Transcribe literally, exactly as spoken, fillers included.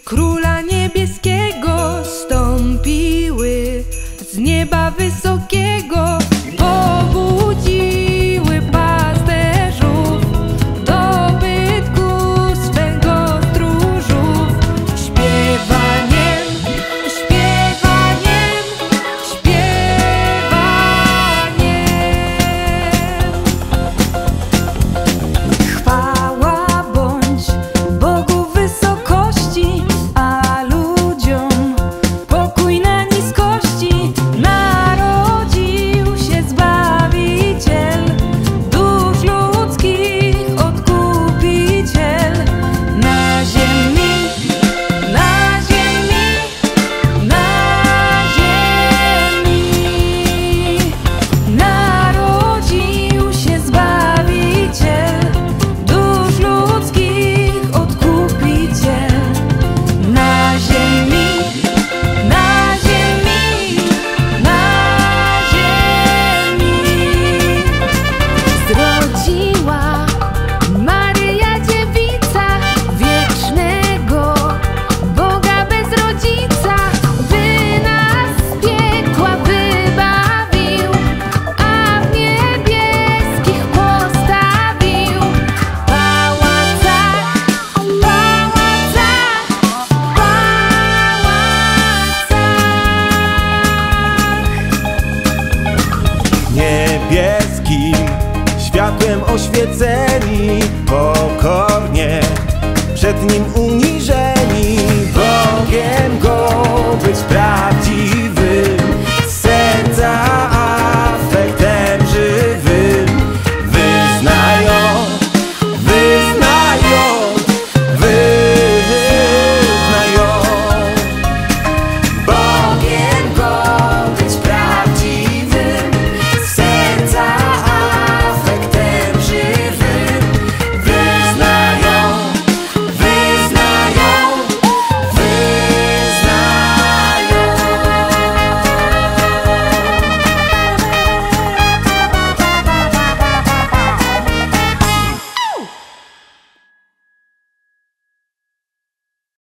Króla niebieskiego stąpiły z nieba wysokiego, pobudziły pasterzów do bytku swego stróżów. Śpiewaniem, śpiewaniem, śpiewaniem. Chwała bądź Bogu w wysokości, a ludziom pokój na niskości. Narodził się Zbawiciel, dusz ludzkich Odkupiciel. Na ziemi, na ziemi, na ziemi narodził się Zbawiciel, dusz ludzkich Odkupiciel. Na ziemi, na ziemi, na ziemi zrodziła Maryja Dziewica wiecznego Boga bez rodzica, by nas z piekła wybawił, a w niebieskich postawił pałacach, pałacach, pałacach. Niebieskim światłem oświeceni, pokornie przed nim